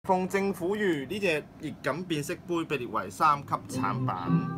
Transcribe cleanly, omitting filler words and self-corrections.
奉政府籲呢隻熱感變色杯被列為3級產品。